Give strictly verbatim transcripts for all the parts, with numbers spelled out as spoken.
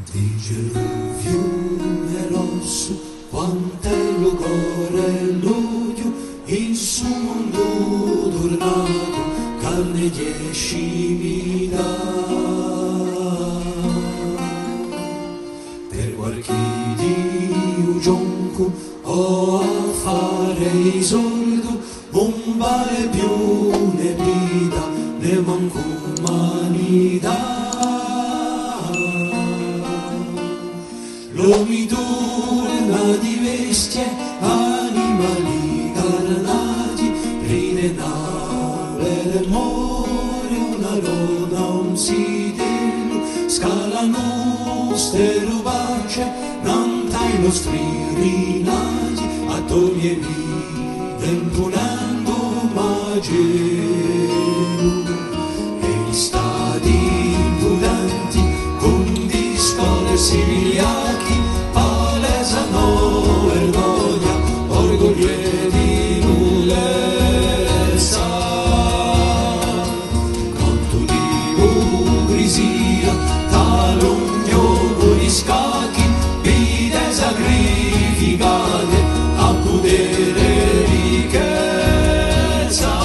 Dice fiume rosso, quant'è l'ugore l'udio, in suo mondo tornato, carne dieci mi dà. Per qualche dio gionco ho a fare i soldo, un vale più ne pida, ne manco manida. Lo mi torna di bestie, animali carnati, ride nave del more, una luna, un sidello, scalano ste rubacce, nantai nostri rinati, a togliermi ventunando magelo. E stati impudenti, con discorde siliachi, palesano vergogna, orgoglio di nullezza. Quanto di ipocrisia, talogno con gli scacchi, vide sacrificate a potere e ricchezza.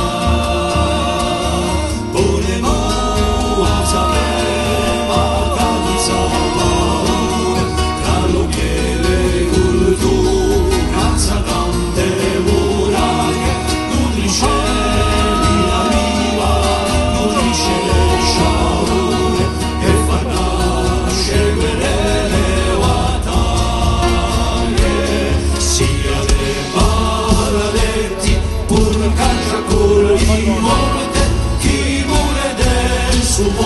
Volemo a sapere, ma cazzo paura, tra lo miele e cultura, cazza tante muraglie, nutrisce l'anima, nutrisce le sciagure, e fa nascere querele o battaglie. Siate maledetti, pur caccia con di morte, chi muore del suo